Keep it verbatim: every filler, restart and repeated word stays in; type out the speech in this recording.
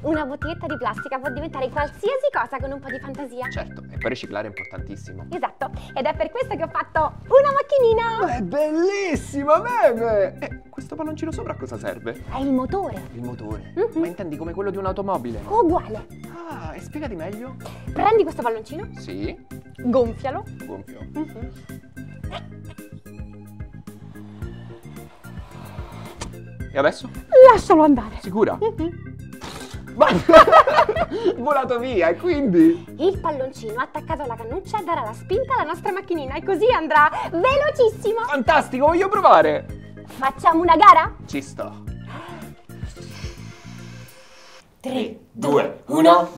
Una bottiglietta di plastica può diventare qualsiasi cosa con un po' di fantasia. Certo, e poi riciclare è importantissimo. Esatto, ed è per questo che ho fatto una macchinina. Ma è bellissima, bebe! E questo palloncino sopra a cosa serve? È il motore. Il motore? Mhm. Ma intendi come quello di un'automobile? Uguale. Ah, e spiegati meglio? Prendi questo palloncino, Sì, gonfialo. gonfio. Mhm. E adesso? Lascialo andare. Sicura? Mhm. Ma volato via, e quindi? Il palloncino attaccato alla cannuccia darà la spinta alla nostra macchinina e così andrà velocissimo. Fantastico, voglio provare! Facciamo una gara? Ci sto. tre, due, uno.